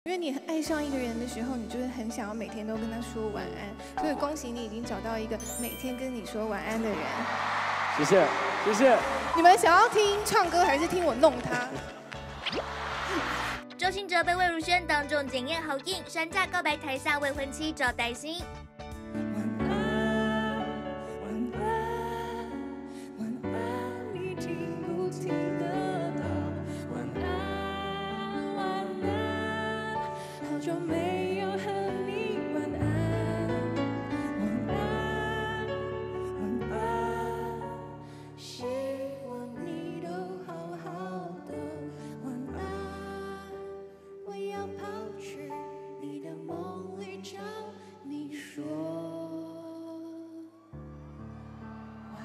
因为你很爱上一个人的时候，你就是很想要每天都跟他说晚安，所以恭喜你已经找到一个每天跟你说晚安的人。 谢谢，谢谢。 你们想要听唱歌还是听我弄他？ 周兴哲被魏如萱当众检验好硬，山寨告白台下未婚妻赵黛欣。 就没有和你晚安，晚安，晚安。希望你都好好的，晚安。我要跑去你的梦里找你说晚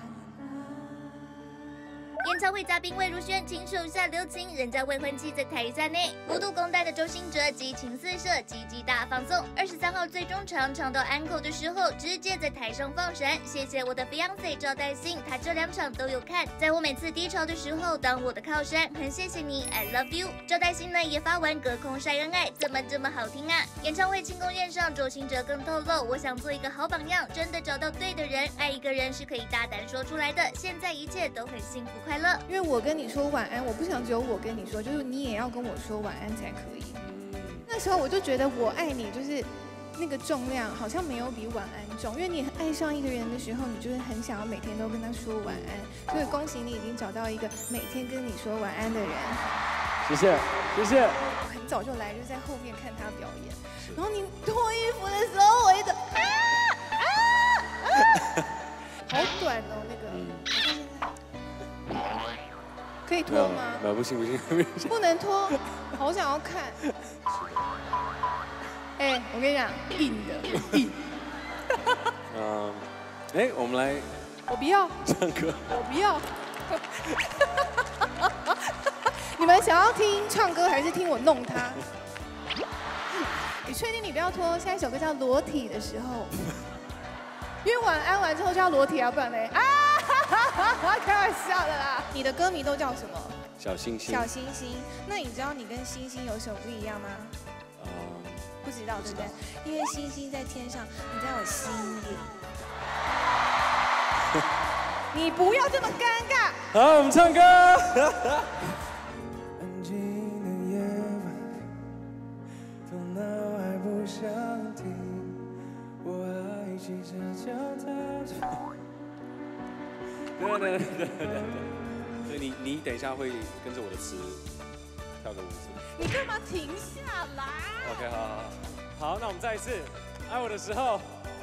安。 演唱会嘉宾魏如萱亲手下留情，人家未婚妻在台下内无度公带的周兴哲激情四射，积极大放送。23号最终场唱到安口的时候，直接在台上放闪。谢谢我的 fiance 赵黛欣，她这2场都有看，在我每次低潮的时候当我的靠山，很谢谢你 ，I love you。赵黛欣呢也发完隔空晒恩爱，怎么这么好听啊？演唱会庆功宴上，周兴哲更透露，我想做一个好榜样，真的找到对的人，爱一个人是可以大胆说出来的，现在一切都很幸福快乐。 因为我跟你说晚安，我不想只有我跟你说，就是你也要跟我说晚安才可以。那时候我就觉得我爱你就是那个重量好像没有比晚安重，因为你很爱上一个人的时候，你就是很想要每天都跟他说晚安，所以恭喜你已经找到一个每天跟你说晚安的人。 谢谢，谢谢。 我很早就来，就在后面看他表演，然后你脱衣服的时候，我一直好短哦那个。可以脱吗？ 不行不行不行， 不能脱，好想要看。哎，我跟你讲，硬的，硬。 我们来， 我不要唱歌， 我不要。你们想要听唱歌还是听我弄他？你确定你不要脱？下一首歌叫《裸体的时候》，因为晚安完之后就要裸体啊，不然嘞啊！开玩笑的啦。你的歌迷都叫什么？ 小星星。 小星星。那你知道你跟星星有什么不一样吗？不知道对不对？因为星星在天上，你在我心里。你不要这么尴尬。 好，我们唱歌。 安静的夜晚，头脑还不想停，我还骑着脚踏车。 对，所以你等一下会跟着我的词跳个舞是吗？ 你干嘛停下来 ？OK， 好，那我们再一次，爱我的时候。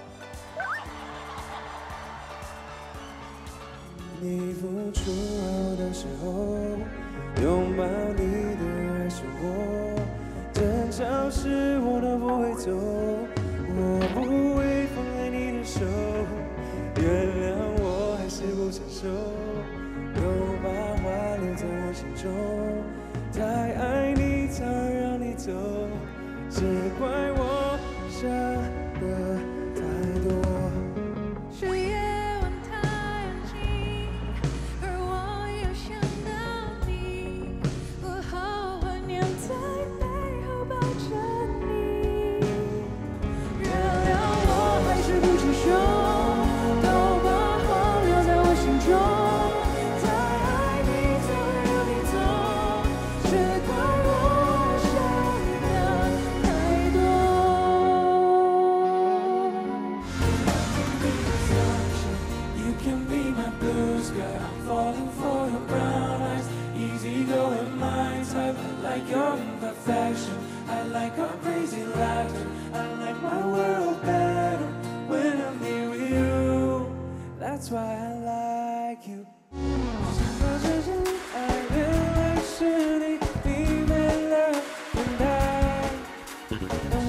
你付出后的时候，拥抱你的爱是我，争吵时我都不会走，我不会放开你的手，原谅我还是不成熟，都把话留在我心中，太爱你才让你走，只怪我想的太多。 是夜晚太安静，而我又想到你，我好怀念在背后抱着你。原谅我还是不成熟，都把话留在我心中，太爱你才会让你走，只怪我想的太多。 You can be my blue sky. I'm falling for your brown eyes. Easy going, my type. I like your imperfection. I like our crazy laughter. I like my world better when I'm here with you. That's why I like you. 爱原来是你，你没了等待。